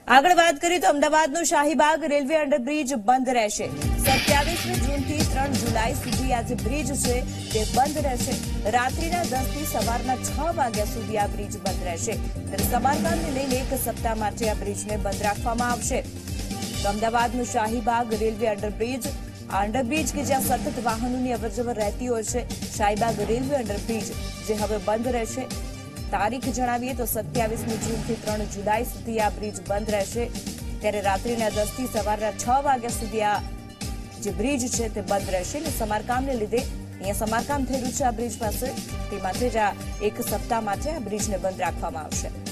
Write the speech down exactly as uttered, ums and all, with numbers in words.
આગળ વાત કરીએ તો અમદાવાદનો શાહીબાગ રેલવે અંડરબ્રિજ બંધ રહેશે। સત્યાવીસમી જૂનથી ત્રણ જુલાઈ સુધી આ જે બ્રિજ છે તે બંધ રહેશે। રાત્રિના દસ થી સવારના છ વાગ્યા સુધી આ બ્રિજ બંધ રહેશે। ત્યારે સમારકામને લઈને એક સપ્તાહ માટે આ બ્રિજને બંધ રાખવામાં આવશે। તો અમદાવાદનું શાહીબાગ રેલવે અંડરબ્રિજ આ અંડરબ્રિજ કે જ્યાં સતત વાહનોની અવરજવર રહેતી હોય છે, શાહીબાગ રેલવે અંડરબ્રિજ જે હવે બંધ રહેશે। તારીખ જણાવીએ તો સત્યાવીસમી જૂનથી ત્રણ જુલાઈ સુધી આ બ્રિજ બંધ રહેશે। ત્યારે રાત્રિના દસ થી સવારના છ વાગ્યા સુધી આ જે બ્રિજ છે તે બંધ રહેશે અને સમારકામને લીધે અહીંયા સમારકામ થઈ રહ્યું છે આ બ્રિજ પાસે, તે માટે જ આ એક સપ્તાહ માટે આ બ્રિજને બંધ રાખવામાં આવશે।